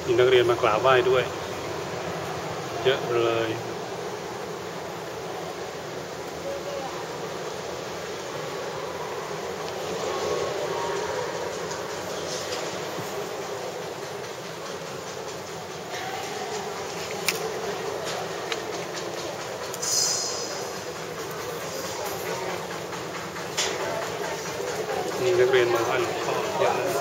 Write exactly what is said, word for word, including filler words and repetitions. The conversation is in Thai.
มีนักเรียนมากราบไหว้ด้วยเยอะเลยมีนักเรียนมาไหว้หลวงพ่อเยอะเลย